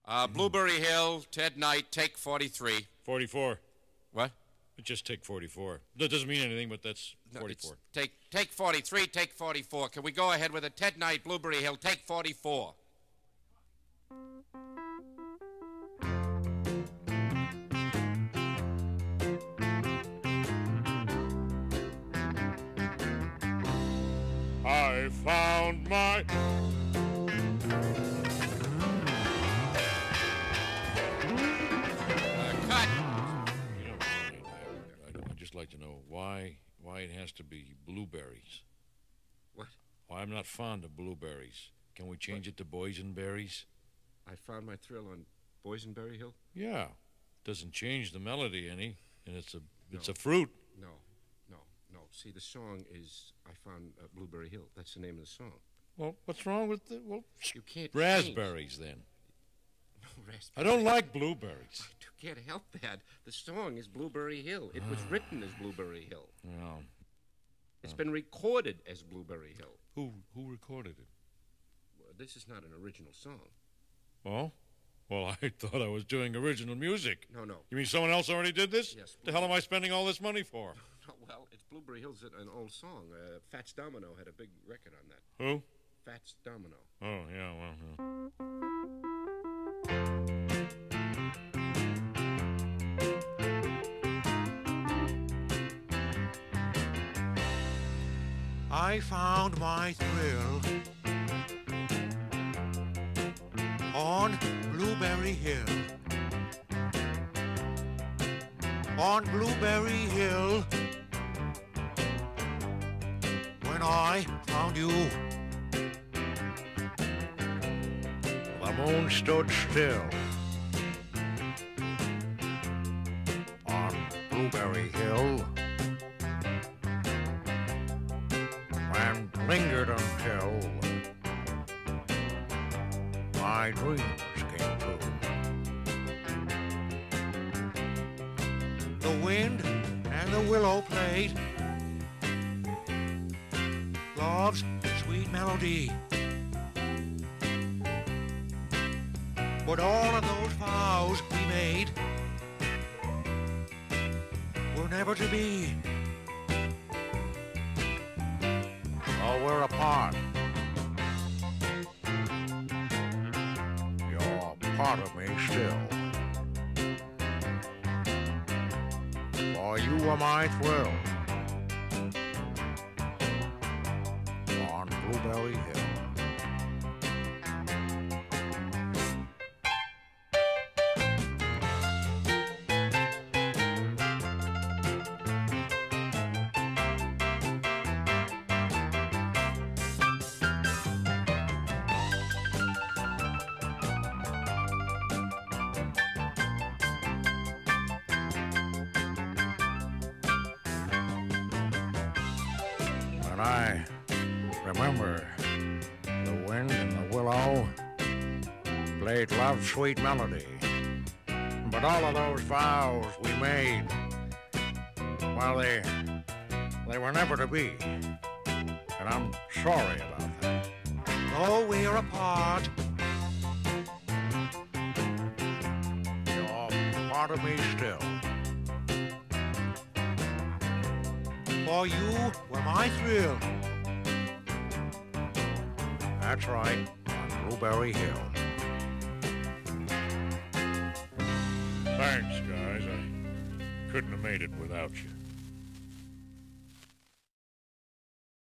Blueberry Hill, Ted Knight, take 43. 44. What? Just take 44. That doesn't mean anything, but that's No, 44. Take 43, take 44. Can we go ahead with it? Ted Knight, Blueberry Hill, take 44. I found my... Cut. You know, I'd just like to know why it has to be blueberries. What? Well, I'm not fond of blueberries. Can we change it to boysenberries? I found my thrill on Boysenberry Hill? Yeah. Doesn't change the melody any, and it's a fruit. No. See, the song is I found Blueberry Hill. That's the name of the song. Well, what's wrong with the... Well, you can't raspberries, then. No, raspberries. I don't like blueberries. I can't help that. The song is Blueberry Hill. It was written as Blueberry Hill. No. It's been recorded as Blueberry Hill. Who recorded it? Well, this is not an original song. Oh? Well, I thought I was doing original music. No. You mean someone else already did this? Yes. The hell am I spending all this money for? Well, it's Blueberry Hill's an old song. Fats Domino had a big record on that. Who? Fats Domino. Oh, yeah, well... I found my thrill on Blueberry Hill. On Blueberry Hill, when I found you, the moon stood still. On Blueberry Hill, and lingered until my dreams came true. The wind and the willow played love's sweet melody. But all of those vows we made were never to be. Oh, we're apart. You're part of me still. For you were my thrill on Blueberry Hill. And I remember the wind and the willow played love's sweet melody. But all of those vows we made, well, they were never to be. And I'm sorry about that. Though we're apart, you're part of me still. For you were my thrill. That's right, on Blueberry Hill. Thanks, guys. I couldn't have made it without you.